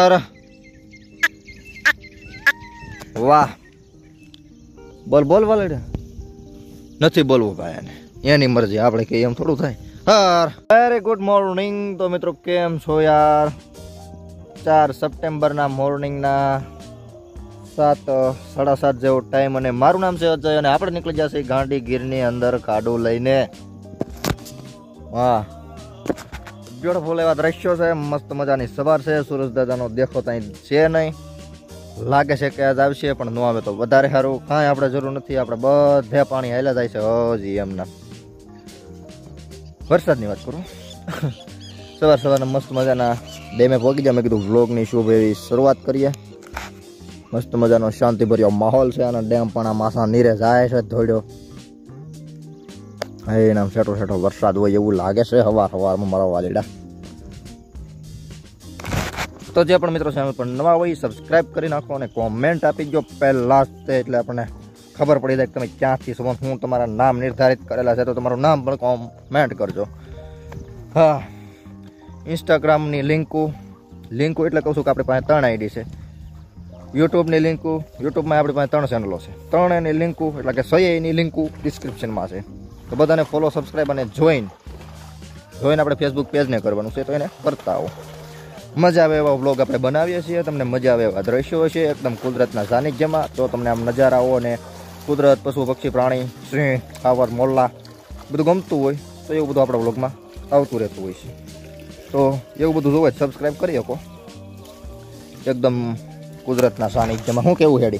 અરે વાહ બોલ બોલ વાલે નથી બોલવું ભાઈ એને એની મરજી આપણે કે એમ થોડું થાય યાર વેરી ગુડ મોર્નિંગ તો મિત્રો કેમ છો યાર 4 સપ્ટેમ્બરના મોર્નિંગના 7:30 જેવો ટાઈમ અને મારું નામ છે અજય અને આપણે નીકળી જશે ગાંડી ગીરની અંદર કાડું લઈને વાહ બ્યુટીફુલ એવા દ્રશ્યો છે મસ્ત મજાની સવાર છે સુરજ દાદાનો દેખો ત્યાં છે નહીં લાગે છે કે આજ આવશે પણ ન આવે તો વધારે સારું કાંઈ આપણે જરૂર નથી આપણે બધે પાણી હાલ્યા જાય છે હજી એમના વરસાદની વાત કરું સવારના મસ્ત મજાના ડેમે પહોંચી ગયા મેં કીધું વ્લોગની શુભ એવી શરૂઆત કરીએ મસ્ત મજાનો શાંતિભર્યો માહોલ છે અને ડેમ પણ આ માસા નીરે જાય છે ધોડ્યો એનામ છેટો છેટો વરસાદ હોય એવું લાગે છે સવારમાં મારા વાલીડા તો જે પણ મિત્રો ચેનલ પર નવા હોય સબસ્ક્રાઇબ કરી નાખો અને કોમેન્ટ આપી દો પહેલા જ એટલે આપણને ખબર પડી જાય કે તમે ક્યાંથી છો હું તમારા નામ નિર્ધારિત કરેલા છે તો તમારું નામ પણ કોમેન્ટ કરજો હા ઇન્સ્ટાગ્રામની લિંકો એટલે કહું છું કે આપણી પાસે 3 આઈડી છે યુટ્યુબની લિંકો યુટ્યુબમાં આપણી પાસે 3 ચેનલો છે 3 એની લિંકો એટલે કે 6 એની લિંકો ડિસ્ક્રિપ્શનમાં છે તો બધાને ફોલો સબસ્ક્રાઈબ અને જોઈન આપણે ફેસબુક પેજને કરવાનું છે તો એને કરતા આવો મજા આવે એવા વ્લોગ આપણે બનાવીએ છીએ તમને મજા આવે એવા દ્રશ્યો છે એકદમ કુદરતના સાનિધ્યમાં જો તમને આમ નજારાઓ અને કુદરત પશુ પક્ષી પ્રાણી સિંહ કાવર મોલ્લા બધું ગમતું હોય તો એવું બધું આપણા વ્લોગમાં આવતું રહેતું હોય છે તો એવું બધું જોવે સબસ્ક્રાઈબ કરી શકો એકદમ કુદરતના સાનિધ્યમાં શું કેવું હેડી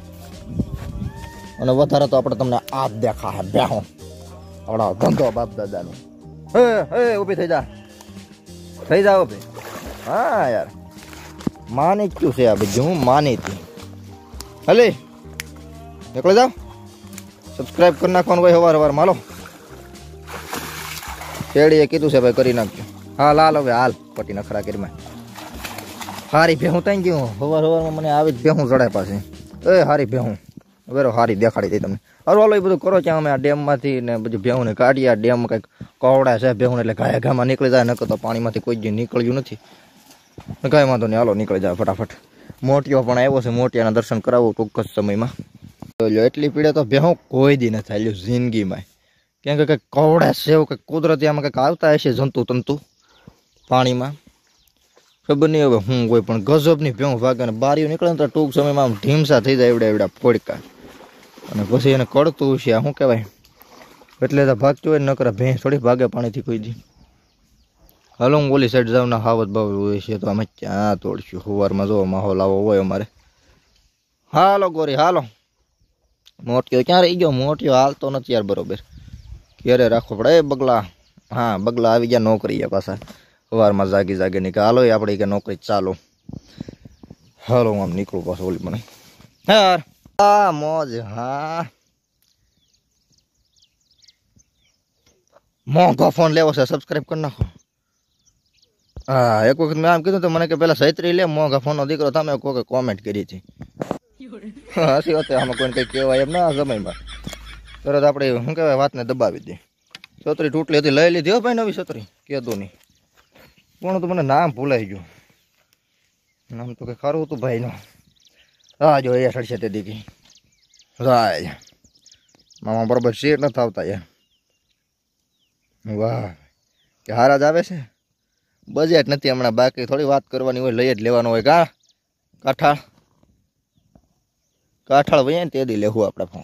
અને વધારે તો આપણે તમને આ દેખા હે બેહો આવડા ધંધો બાપ દાદાનું હે ઊભી થઈ જા ઊભી હા યાર માની ક્યું છે આ બધું હું માની હતી હલે નીકળી જાઓ સબસ્ક્રાઈબ કરી નાખવાનું ભાઈ સવાર માલો શેડીએ કીધું છે ભાઈ કરી નાખજો હાલ હવે હાલ પટી નખરા કરીમાં હારી ભેહું ત્યાં ગયું સવારમાં મને આવી જ ભેહું ચડાય પાસે હારી ભેહું વેરો હારી દેખાડી દઈ તમને હાલો એ બધું કરો ત્યાં અમે આ ડેમમાંથી ને બધું ભેહુંને કાઢીએ આ ડેમ કંઈક કવડા છે ભેહું એટલે ઘામાં નીકળી જાય નકર તો પાણીમાંથી કોઈ જ નીકળ્યું નથી કાંઈ વાંધો નહીં હાલો નીકળી જાય ફટાફટ મોટીઓ પણ આવ્યો છે મોટિયાના દર્શન કરાવવું ટૂંક જ સમયમાં એટલી પીડે તો ભેહું કોઈ દી નથી ચાલ્યું જિંદગીમાં કેમ કે કંઈક કવડા છે એવું કંઈક કુદરતી આમાં કંઈક આવતા હશે જંતુ તંતુ પાણીમાં ખબર નહીં હવે હું કોઈ પણ ગજબની ભેહું ભાગે ને બારીઓ નીકળે ને તો ટૂંક સમયમાં આમ ઢીમસા થઈ જાય એવડા ફોડકા અને પછી એને કડતું છે શું કહેવાય એટલે તો ભાગતું હોય નકર ભેંસ થોડી ભાગે પાણીથી કોઈ દી હાલો હું ઓલી સાઈડ જાઉં ના હાવત બાવત હોય છે તો અમે ક્યાં તોડશું સવારમાં જો માહોલ આવો હોય અમારે હાલો ગોરી હાલો મોટિયો ક્યાં રહી ગયો મોટિયો હાલતો નથી યાર બરોબર ક્યારે રાખવો પડે એ બગલા હા બગલા આવી ગયા નોકરી પાછા સવારમાં જાગી નહીં કે હાલો આપણે કે નોકરી ચાલો હાલો હું આમ નીકળું પાછું ઓલી મને યાર હા મોજ હા મોંઘો ફોન લેવો છે સબસ્ક્રાઈબ કરી નાખો હા એક વખત મેં આમ કીધું તો મને કે પેલા સૈત્રી લે મોંઘા ફોનનો દીકરો તમે કોઈ કોમેન્ટ કરી હતી હસી હોતે આમાં કોઈને કંઈ કહેવાય એમ ના સમયમાં તરત આપણે શું કહેવાય વાતને દબાવી દે છત્રી તૂટલી હતી લઈ લીધી હો ભાઈ નવી છત્રી કહેતો નહીં પણ તો મને નામ ભૂલાઈ ગયું નામ તો કંઈ ખરું હતું ભાઈનો હા જો એ સડશે તે દીધી રાય મામા બરોબર શેર નથી આવતા યાર વાહ કે હારા જ આવે છે બજેટ નથી હમણાં બાકી થોડી વાત કરવાની હોય લઈ જ લેવાનો હોય કાઠાળ ભાઈ ને તે દી લેવું આપણે ફોન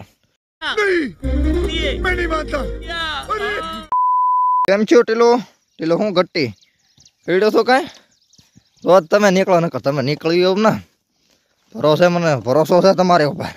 કેમ છો ટીલો હું ઘટ્ટી પીડ્યો છો કાંઈ તો જ તમે નીકળો નકર તમે નીકળ્યો એમ ના ભરોસો છે તમારે ઉપર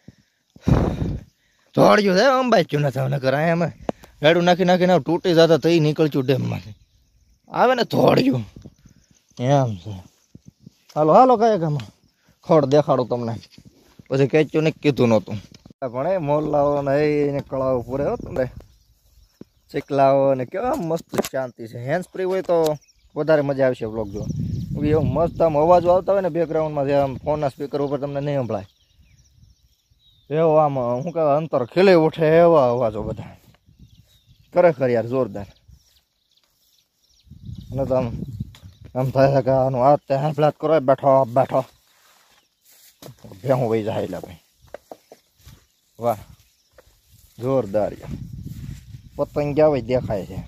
દોડ્યું છે અંબાચ્યું નથી નકર અહીંયા અમે ગાડું નાખીને તૂટી જતા તો નીકળ્યું ડેમમાંથી આવે ને દોડ્યું એમ છે હાલો કયા ગામમાં ખડ દેખાડું તમને પછી કેચ્યું ને કીધું નહોતું પણ એ મોરલાઓ ને એને કળાઓ પૂરે હતું ને ચીકલાઓ ને કેવા મસ્ત શાંતિ છે હેન્ડ ફ્રી હોય તો વધારે મજા આવશે બ્લોગ જો એવું મસ્ત આમ અવાજો આવતા હોય ને બેકગ્રાઉન્ડમાં જે આમ ફોનના સ્પીકર ઉપર તમને નહીં સંભળાય એવો આમ શું કહેવાય અંતર ખીલી ઉઠે એવા અવાજો બધા ખરેખર યાર જોરદાર અને તો આમ આમ થાય કે આનું આ તે હાફલાત કરો બેઠો બેઠો ભેહું વહી જાય એટલે ભાઈ વાહ જોરદાર પતંગ ગયા હોય દેખાય છે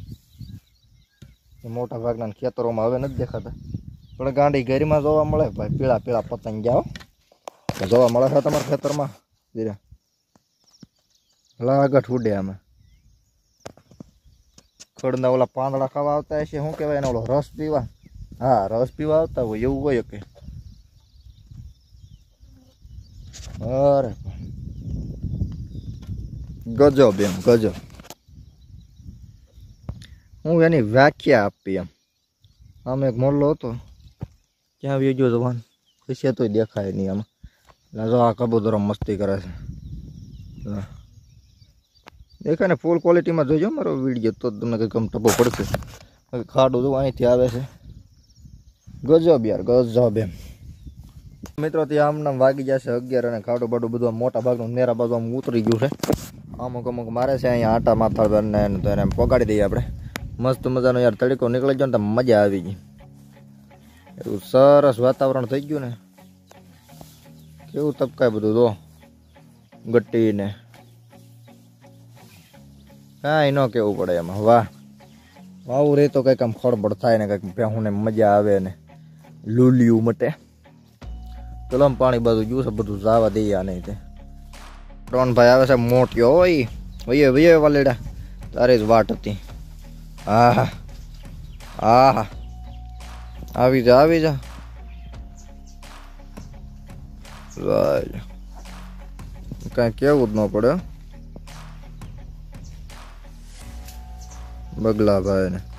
મોટા ભાગના ખેતરોમાં હવે નથી દેખાતા પણ ગાંડી ગેરીમાં જોવા મળે ભાઈ પીળા પીળા પતંગ ગયા જોવા મળે છે તમારા ખેતરમાં ધીરે લાગઠ ઉડે આમાં ખડના ઓલા પાંદડા ખાવા આવતા હશે શું કહેવાય એને ઓલો રસ પીવા હા રસ પીવા આવતા હોય એવું હોય કે અરે ગજબ એમ ગજબ હું એની વ્યાખ્યા આપી એમ આમ એક મોરલો હતો ક્યાં આવી ગયો જવાન પછી તોય દેખાય નહીં આમાં જો આ કબૂતરો મસ્તી કરે છે દેખાય ને ફૂલ ક્વોલિટીમાં જોજો મારો વિડીયો તો તમને કંઈક આમ ટપો પડશે ખાડું જો અહીંથી આવે છે ગજબ યાર ગજબ એમ મિત્રો ત્યાં આમ વાગી જશે 11 અને ખાડું બાડું બધું મોટા ભાગનું નેરા બાજુ આમ ઉતરી ગયું છે અમુક અમુક મારે છે અહીંયા આટા માથા ને તો એને પોગાડી દઈએ આપણે મસ્ત મજાનો યાર તડકો નીકળી ગયો ને તો મજા આવી ગઈ એવું સરસ વાતાવરણ થઈ ગયું ને કેવું તપકાય બધું તો ગટ્ટી ને કાંઈ ન કેવું પડે એમાં વાહ વાવું રે તો કંઈક આમ ખળબળ થાય ને કંઈક ભેહુંને મજા આવે ને લૂલિયું મટે ચલો પાણી બાજુ ગયું છે બધું જવા દઈએ નહીં તે ત્રણ ભાઈ આવે છે મોટીઓ હોય વયે વયે વાલેડા તારી જ વાટ હતી હા હા આવી જા કાંઈ કેવું જ ન પડે બગલા ભાઈ ને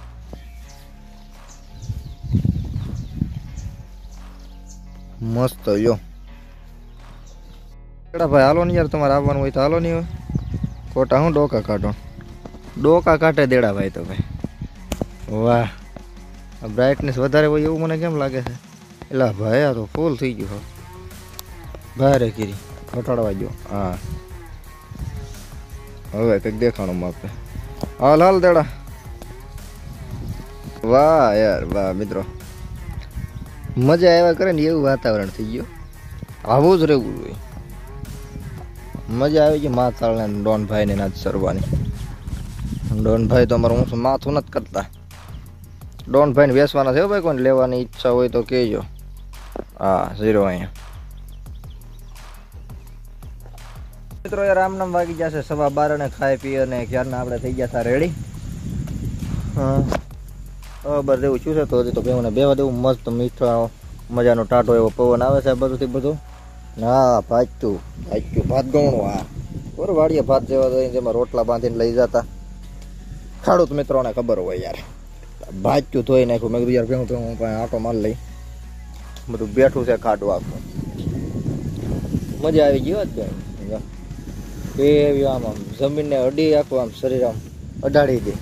મસ્ત યો ભાઈ હાલો ને યાર તમારે આવવાનું હોય તો હાલો નહીં હોય ખોટા હું ડોકા કાઢો ડોકા કાઢે દેડા ભાઈ તો ભાઈ વાહ બ્રાઇટનેસ વધારે હોય એવું મને કેમ લાગે છે એટલે ભાઈ આ તો ફૂલ થઈ ગયું ભારે કીરી ઘટાડવા ગયો હા હવે કંઈક દેખાણું માપે હાલ હાલ દેડા વાહ યાર વાહ મિત્રો મજા આવ્યા કરે ને એવું વાતાવરણ થઈ ગયું આવું જ રહેવું જોઈએ મજા આવી ગઈ માથાળ ને ડોનભાઈ ને નાચ સરવાની ડોનભાઈ તો અમારું હું માથું નથી કરતા ડોનભાઈ ને વેચવાના છે ભાઈ કોઈને લેવાની ઈચ્છા હોય તો કહેજો હા 0 અહીંયા મિત્રો યાર આમ નામ વાગી જશે 12:15 અને ખાઈ પી અને ક્યારના આપણે થઈ ગયા હતા રેડી હા બરાબર એવું શું છે તો હજી તો બેને બેવા દેવું મસ્ત મીઠો મજાનો ટાટો એવો પવન આવે છે બધુંથી બધું હા ભાચ્યું ભાત ગણું હા બરાબર વાડીએ ભાત જેવા તો જેમાં રોટલા બાંધીને લઈ જતા ખેડૂત મિત્રોને ખબર હોય યાર ભાચ્યું ધોઈ નાખ્યું મેં કીધું યાર ભેહું હું પણ આટો માર લઈ બધું બેઠું છે ખાડું આખું મજા આવી ગઈ હોત એવી આમ આમ જમીનને અડી આખું આમ શરીર આમ અડાડી દે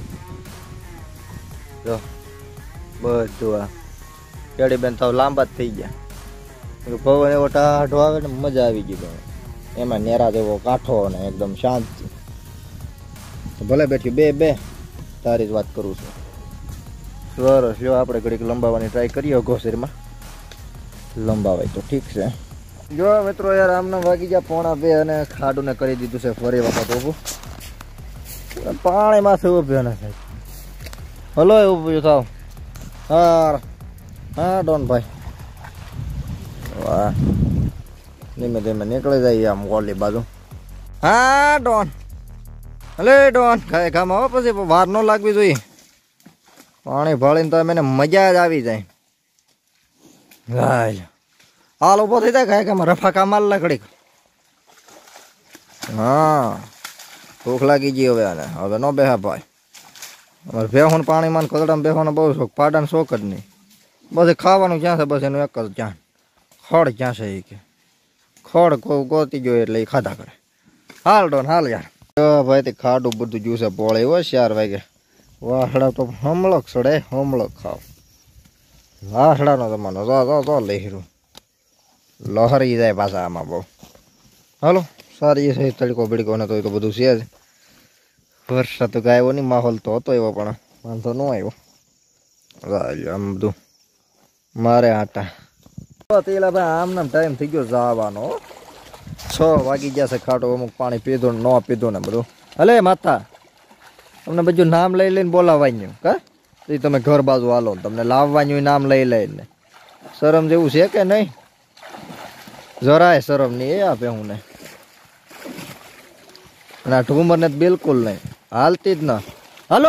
જો બધું આ કેડી બેન થાવ લાંબા જ થઈ ગયા પવન એવો ટાઢો આવે ને મજા આવી ગઈ ભાઈ એમાં નેરા જેવો કાંઠો ને એકદમ શાંતિ ભલે બેઠ્યું બે તારી જ વાત કરું છું સરસ જો આપણે ઘડીક લંબાવવાની ટ્રાય કરીએ ઘોસરીમાં લંબાવાય તો ઠીક છે જો મિત્રો યાર આમને વાગી ગયા 1:30 અને ખાડું ને કરી દીધું છે ફરી વખત ઊભું પાણી માથે ઉભ્યો ને સાહેબ હલો એવું થાવ હા હા ડોનભાઈ વાહ ધીમે ધીમે નીકળી જાય આમ ઓલી બાજુ હા ડોન હલે ડોન ખાય ખામાં હો પછી વાર ન લાગવી જોઈએ પાણી ભાળીને તો મને મજા જ આવી જાય હાલ ઉભો થઈ જાય ખાય ખામાં રફા કામાલ લાકડી હા ભૂખ લાગી ગઈ હવે નો બેહા ભાઈ અમારે ભેહું પાણીમાં કદડામાં બેહવાનો બહુ શોખ પાડાનો શોખ જ નહીં બસ ખાવાનું ક્યાં છે બસ એનું એક જ ક્યાં ખડ ક્યાં છે એ કે ખડ ગોતી ગયો એટલે એ ખાધા કરે હાલ ડોન હાલ યાર ભાઈ તે ખાડું બધું જ્યુસે પોળે હોય 4 વાગે વાસડા તો હમળક સડે હમળક ખાવ વાસડાનો તમારો જો લહેરું લહરી જાય પાછા આમાં બહુ હાલો સારી છે તડકો બિડકો ને તો બધું છે જ વરસાદ તો ગાયો નહીં માહોલ તો હતો એવો પણ વાંધો ન આવ્યો આમ બધું મારે આટા તેલા ભાઈ આમ નામ ટાઈમ થઈ ગયો જવાનો 6 વાગી ગયા છે ખાટો અમુક પાણી પીધો ન પીધો ને બધું હલે માતા તમને બધું નામ લઈ લઈને બોલાવવાનું કા એ તમે ઘર બાજુ હાલો તમને લાવવાનું નામ લઈ લઈને શરમ જેવું છે કે નહીં જરાય શરમ નહીં એ આપે હું ને ના ઠુમર ને બિલકુલ નહીં હાલતી જ ના હાલો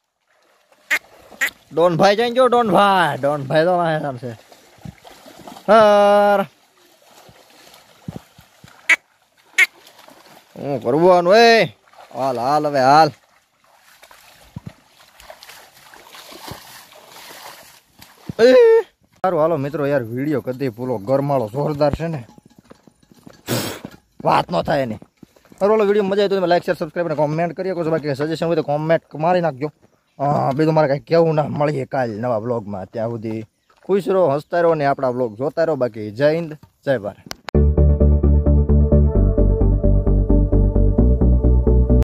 ડોન ભાઈ જઈ ગયો ડોન ભાઈ તો નામ છે હું કરવાનું એ હાલ હાલ હવે હાલ સારું હાલો મિત્રો યાર વિડીયો કદી પૂરો ગરમાળો જોરદાર છે ને વાત ન થાય એની સારું હાલો વિડીયો મજા આવી તો તમે લાઈક શેર સબસ્ક્રાઈબ અને કોમેન્ટ કરી શકો છો બાકી સજેશન હોય તો કોમેન્ટ મારી નાખજો બીજું મારે કાંઈ કેવું ના મળીએ કાલ નવા બ્લોગમાં ત્યાં સુધી ખુશ રહો હસતા રહો ને આપણા બ્લોગ જોતા રહો બાકી જય હિન્દ જય ભારત